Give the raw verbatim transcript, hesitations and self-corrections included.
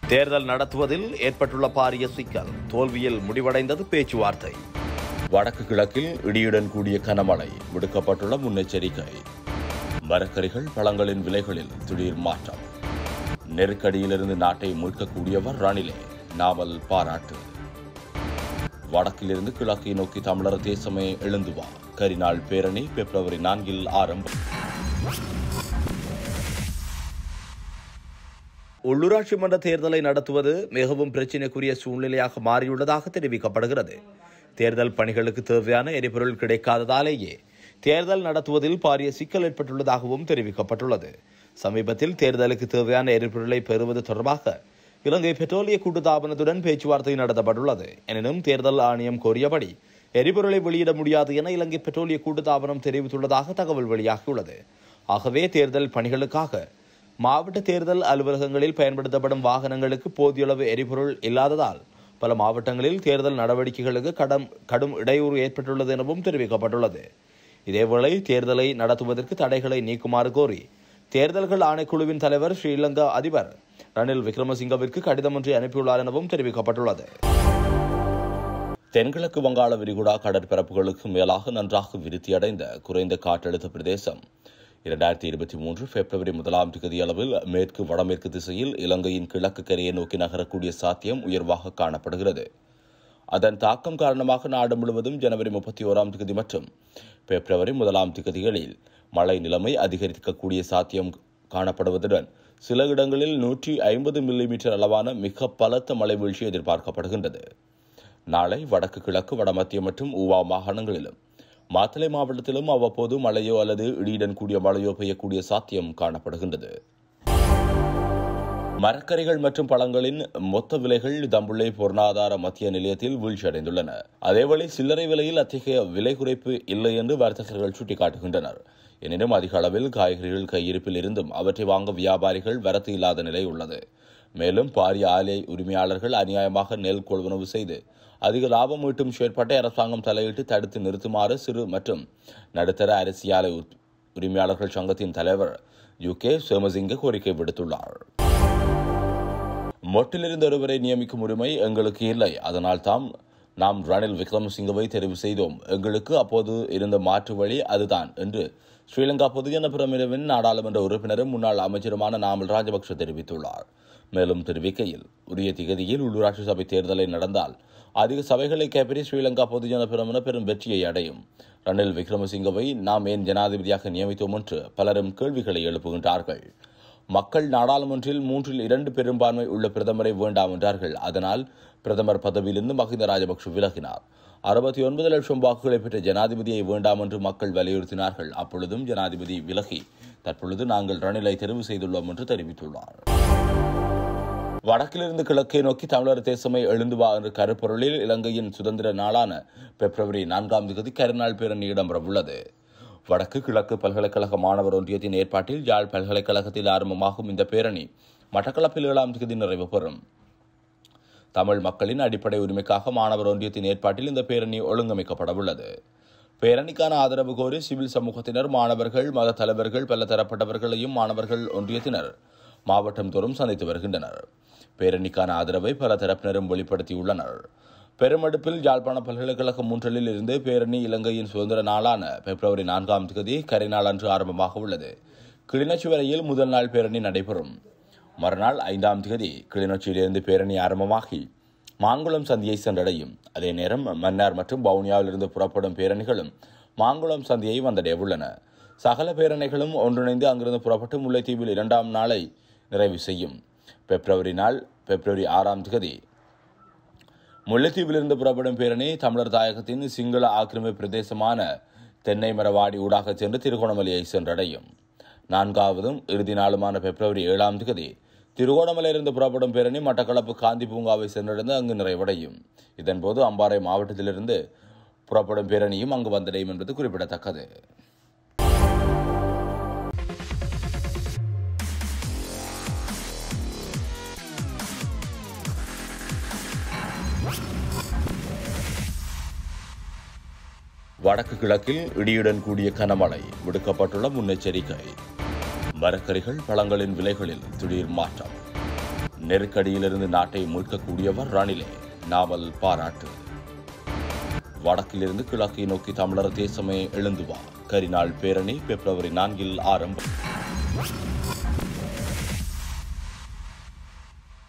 தேர்தல் நடத்துவதில் ஏற்பட்டுள்ள பாரிய சிக்கல், தோல்வியில் முடிவடைந்தது பேச்சுவார்த்தை. வடக்கு கிழக்கில் இடியுடன் கூடிய கனமழை, விடுக்கப்பட்டுள்ள முன்னெச்சரிக்கை. மரக்கறிகள் பழங்களின் விலைகளில் திடீர் மாற்றம். நெருக்கடியிலிருந்து நாட்டை மீட்கக்கூடியவர் ரணிலே, நாவல் பாராட்டு. வடக்கிலிருந்து கிழக்கை நோக்கி தமிழர் தேசமே எழுந்து வா, கரிநாள் பேரணி பிப்ரவரி நான்கில் ஆரம்பம். உள்ளூராட்சி மன்ற தேர்தலை நடத்துவது மிகவும் பிரச்சினைக்குரிய சூழ்நிலையாக மாறியுள்ளதாக தெரிவிக்கப்படுகிறது. தேர்தல் பணிகளுக்கு தேவையான எரிபொருள் கிடைக்காததாலேயே தேர்தல் நடத்துவதில் பாரிய சிக்கல் ஏற்பட்டுள்ளதாகவும் தெரிவிக்கப்பட்டுள்ளது. சமீபத்தில் தேர்தலுக்கு தேவையான எரிபொருளை பெறுவது தொடர்பாக இலங்கை பெட்ரோலிய கூட்டுத்தாபனத்துடன் பேச்சுவார்த்தை நடத்தப்பட்டுள்ளது. எனினும் தேர்தல் ஆணையம் கோரியபடி எரிபொருளை வெளியிட முடியாது என இலங்கை பெட்ரோலிய கூட்டுத்தாபனம் தெரிவித்துள்ளதாக தகவல் வெளியாகியுள்ளது. ஆகவே தேர்தல் பணிகளுக்காக மாவட்ட தேர்தல் அலுவலகங்களில் பயன்படுத்தப்படும் வாகனங்களுக்கு போதிய அளவு எரிபொருள் இல்லாததால் பல மாவட்டங்களில் தேர்தல் நடவடிக்கைகளுக்கு கடும் கடும் இடையூறு ஏற்பட்டுள்ளது எனவும் தெரிவிக்கப்பட்டுள்ளது. இதேவேளை தேர்தலை நடத்துவதற்கு தடைகளை நீக்குமாறு கோரி தேர்தல்கள் ஆணைக்குழுவின் தலைவர் ஸ்ரீலங்கா அதிபர் ரணில் விக்ரமசிங்கவிற்கு கடிதம் ஒன்றை அனுப்பியுள்ளார் எனவும் தெரிவிக்கப்பட்டுள்ளது. தென்கிழக்கு வங்காள விரிகுடா கடற்பரப்புகளுக்கு மேலாக நன்றாக விருத்தியடைந்த குறைந்த காற்றழுத்த பிரதேசம் இரண்டாயிரத்தி இருபத்தி மூன்று பிப்ரவரி முதலாம் தேதி அளவில் மேற்கு வடமேற்கு திசையில் இலங்கையின் கிழக்கு கரையை நோக்கி நகரக்கூடிய சாத்தியம் உயர்வாக காணப்படுகிறது. அதன் தாக்கம் காரணமாக நாடு முழுவதும் ஜனவரி முப்பத்தி ஓராம் தேதி மற்றும் பிப்ரவரி முதலாம் தேதிகளில் மழை நிலைமை அதிகரிக்கக்கூடிய சாத்தியம் காணப்படுவதுடன் சில இடங்களில் நூற்றி ஐம்பது மில்லி மீட்டர் அளவான மிக பலத்த மழை வீழ்ச்சி எதிர்பார்க்கப்படுகின்றது. நாளை வடக்கு கிழக்கு வடமத்திய மற்றும் ஊவா மாகாணங்களிலும் மாத்தளை மாவட்டத்திலும் அவ்வப்போது மழையோ அல்லது இடியுடன் கூடிய மழையோ பெய்யக்கூடிய சாத்தியம் காணப்படுகின்றது. மரக்கறிகள் மற்றும் பழங்களின் மொத்த விலைகள் தம்புள்ளை பொருளாதார மத்திய நிலையத்தில் வீழ்ச்சியடைந்துள்ளன. அதேவேளை சில்லறை விலையில் அத்தகைய விலை குறைப்பு இல்லை என்று வர்த்தகர்கள் சுட்டிக்காட்டுகின்றனர். எனினும் அதிக அளவில் காய்கறிகள் கையிருப்பில் இருந்தும் அவற்றை வாங்க வியாபாரிகள் வரத்து இல்லாத நிலை உள்ளது. மேலும் பாரிய ஆலை உரிமையாளர்கள் அநியாயமாக நெல் கொள்வனவு செய்து அதிக லாபம் ஈட்டும் செயற்பாட்டை அரசாங்கம் தலையிட்டு தடுத்து நிறுத்துமாறு சிறு மற்றும் நடுத்தர அரிசி ஆலை உரிமையாளர்கள் சங்கத்தின் தலைவர் யூ கே சோமசிங்க கோரிக்கை விடுத்துள்ளார். மொட்டிலிருந்து ஒருவரை நியமிக்கும் உரிமை எங்களுக்கு இல்லை, அதனால் தாம் நாம் ரணில் விக்ரமசிங்கவை தெரிவு செய்தோம். எங்களுக்கு அப்போது இருந்த மாற்று வழி அதுதான் என்று ஸ்ரீலங்கா பொதுஜன பிரமுகவின் நாடாளுமன்ற உறுப்பினரும் முன்னாள் அமைச்சருமான நாமல் ராஜபக்ஷ தெரிவித்துள்ளார். மேலும் தெரிவிக்கையில், உரிய திகதியில் உள்ளூராட்சி சபை தேர்தலை நடந்தால் அதிக சபைகளை கைப்பற்றி ஸ்ரீலங்கா பொதுஜன பிரமுன பெரும் வெற்றியை அடையும். ரணில் விக்ரமசிங்கவை நாம் ஏன் ஜனாதிபதியாக நியமித்தோம் என்று பலரும் கேள்விகளை எழுப்புகின்றார்கள். மக்கள் நாடாளுமன்றில் மூன்றில் இரண்டு பெரும்பான்மை உள்ள பிரதமரை வேண்டாம் என்றார்கள். அதனால் பிரதமர் பதவியிலிருந்து மஹிந்த ராஜபக்ஷ விலகினார். அறுபத்தி ஒன்பது லட்சம் வாக்குகளை பெற்ற ஜனாதிபதியை வேண்டாம் என்று மக்கள் வலியுறுத்தினார்கள். அப்பொழுதும் ஜனாதிபதி விலகி தற்பொழுது நாங்கள் ரணிலை தெரிவு செய்துள்ளோம் என்று தெரிவித்துள்ளார். வடக்கிலிருந்து கிழக்கை நோக்கி தமிழர் தேசமே எழுந்து வா என்ற கருப்பொருளில் இலங்கையின் சுதந்திர நாளான பிப்ரவரி நான்காம் தேதி கரிநாள் பேரணி இடம்பெறவுள்ளது. வடக்கு கிழக்கு பல்கலைக்கழக மாணவர் ஒன்றியத்தின் ஏற்பாட்டில் யாழ் பல்கலைக்கழகத்தில் ஆரம்பமாகும் இந்த பேரணி மட்டக்களப்பில் ஏழாம் தேதி நிறைவு பெறும். தமிழ் மக்களின் அடிப்படை உரிமைக்காக மாணவர் ஒன்றியத்தின் ஏற்பாட்டில் இந்த பேரணி ஒழுங்கமைக்கப்படவுள்ளது. பேரணிக்கான ஆதரவு கோரி சிவில் சமூகத்தினர், மாணவர்கள், மத தலைவர்கள், பல தரப்பட்டவர்களையும் மாணவர்கள் ஒன்றியத்தினர் மாவட்டம் தோறும் சந்தித்து வருகின்றனர். பேரணிக்கான ஆதரவை பல தரப்பினரும் வெளிப்படுத்தியுள்ளனர். பெருமெடுப்பில் யாழ்ப்பாண பல்கலைக்கழகம் மூன்றலில் இருந்து பேரணி இலங்கையின் சுதந்திர நாளான பிப்ரவரி நான்காம் தேதி கரிநாள் அன்று ஆரம்பமாக உள்ளது. கிளிநொச்சி வரையில் முதல் நாள் பேரணி நடைபெறும். மறுநாள் ஐந்தாம் தேதி கிளிநொச்சியிலிருந்து பேரணி ஆரம்பமாகி மாங்குளம் சந்தியை சென்றடையும். அதே நேரம் மன்னார் மற்றும் வவுனியாவிலிருந்து புறப்படும் பேரணிகளும் மாங்குளம் சந்தியை வந்தடைய உள்ளன. சகல பேரணிகளும் ஒன்றிணைந்து அங்கிருந்து புறப்பட்டு முல்லைத்தீவில் இரண்டாம் நாளை நிறைவு செய்யும். பிப்ரவரி நாள் பிப்ரவரி ஆறாம் தேதி முல்லைத்தீவிலிருந்து புறப்படும் பேரணி தமிழர் தாயகத்தின் சிங்கள ஆக்கிரமிப்பு பிரதேசமான தென்னை மரவாடி ஊடாக சென்று திருகோணமலையை சென்றடையும். நான்காவதும் இறுதி நாளுமான பிப்ரவரி ஏழாம் தேதி திருகோணமலையிலிருந்து புறப்படும் பேரணி மட்டக்களப்பு காந்தி பூங்காவை சென்றடைந்து அங்கு நிறைவடையும். இதன்போது அம்பாறை மாவட்டத்திலிருந்து புறப்படும் பேரணியும் அங்கு வந்தடையும் என்பது குறிப்பிடத்தக்கது. வடக்கு கிழக்கில் இடியுடன் கூடிய கனமழை, விடுக்கப்பட்டுள்ள முன்னெச்சரிக்கை. மரக்கறிகள் பழங்களின் விலைகளில் திடீர் மாற்றம். நெருக்கடியிலிருந்து நாட்டை மீட்கக்கூடியவர் ரணிலே, நாவல் பாராட்டு. வடக்கிலிருந்து கிழக்கை நோக்கி தமிழர் தேசமே எழுந்து வா, கரிநாள் பேரணி பிப்ரவரி நான்கில் ஆரம்பம்.